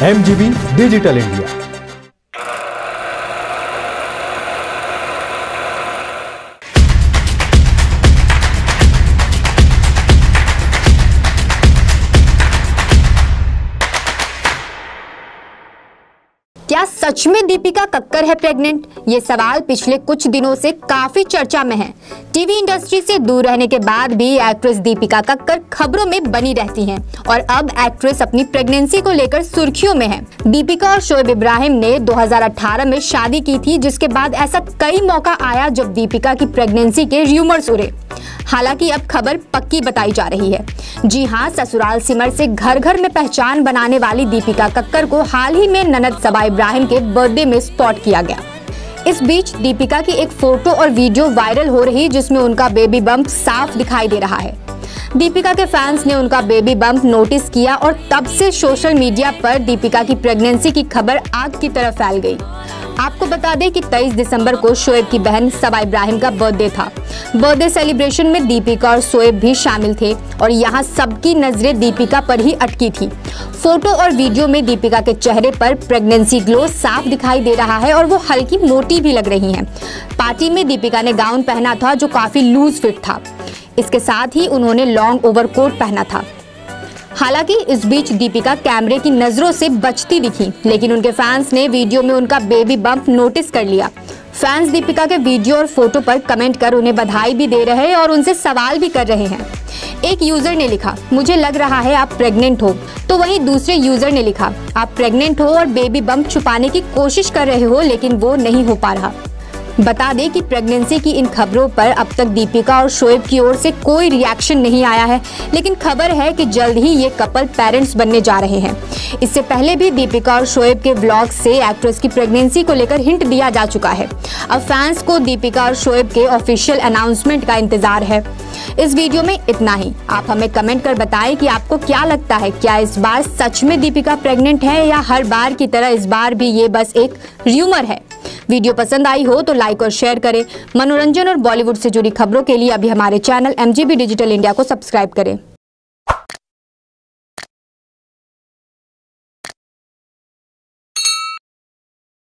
MGB digital India. क्या सच में दीपिका कक्कर है प्रेग्नेंट? ये सवाल पिछले कुछ दिनों से काफी चर्चा में है। टीवी इंडस्ट्री से दूर रहने के बाद भी एक्ट्रेस दीपिका कक्कर खबरों में बनी रहती हैं और अब एक्ट्रेस अपनी प्रेगनेंसी को लेकर सुर्खियों में है। दीपिका और शोएब इब्राहिम ने 2018 में शादी की थी, जिसके बाद ऐसा कई मौका आया जब दीपिका की प्रेगनेंसी के र्यूमर्स उड़े। हालांकि अब खबर पक्की बताई जा रही है। जी हां, ससुराल सिमर से घर घर में पहचान बनाने वाली दीपिका कक्कर को हाल ही में ननद सबा इब्राहिम के बर्थडे में स्पॉट किया गया। इस बीच दीपिका की एक फोटो और वीडियो वायरल हो रही, जिसमें उनका बेबी बम्प साफ दिखाई दे रहा है। दीपिका के फैंस ने उनका बेबी बम्प नोटिस किया और तब से सोशल मीडिया पर दीपिका की प्रेगनेंसी की खबर आग की तरह फैल गई। आपको बता दें कि 23 दिसंबर को शोएब की बहन सबा इब्राहिम का बर्थडे था। बर्थडे सेलिब्रेशन में दीपिका और शोएब भी शामिल थे और यहाँ सबकी नजरें दीपिका पर ही अटकी थी। फोटो और वीडियो में दीपिका के चेहरे पर प्रेगनेंसी ग्लो साफ दिखाई दे रहा है और वो हल्की मोटी भी लग रही हैं। पार्टी में दीपिका ने गाउन पहना था जो काफी लूज फिट था। इसके साथ ही उन्होंने लॉन्ग ओवरकोट पहना था। हालांकि इस बीच दीपिका कैमरे की नजरों से बचती दिखी, लेकिन उनके फैंस ने वीडियो में उनका बेबी बम्प नोटिस कर लिया। फैंस दीपिका के वीडियो और फोटो पर कमेंट कर उन्हें बधाई भी दे रहे हैं और उनसे सवाल भी कर रहे हैं। एक यूजर ने लिखा, मुझे लग रहा है आप प्रेग्नेंट हो, तो वहीं दूसरे यूजर ने लिखा, आप प्रेग्नेंट हो और बेबी बम्प छुपाने की कोशिश कर रहे हो, लेकिन वो नहीं हो पा रहा। बता दें कि प्रेगनेंसी की इन खबरों पर अब तक दीपिका और शोएब की ओर से कोई रिएक्शन नहीं आया है, लेकिन खबर है कि जल्द ही ये कपल पेरेंट्स बनने जा रहे हैं। इससे पहले भी दीपिका और शोएब के व्लॉग से एक्ट्रेस की प्रेगनेंसी को लेकर हिंट दिया जा चुका है। अब फैंस को दीपिका और शोएब के ऑफिशियल अनाउंसमेंट का इंतजार है। इस वीडियो में इतना ही। आप हमें कमेंट कर बताएं कि आपको क्या लगता है, क्या इस बार सच में दीपिका प्रेग्नेंट है या हर बार की तरह इस बार भी ये बस एक र्यूमर है। वीडियो पसंद आई हो तो लाइक और शेयर करें। मनोरंजन और बॉलीवुड से जुड़ी खबरों के लिए अभी हमारे चैनल MGB डिजिटल इंडिया को सब्सक्राइब करें।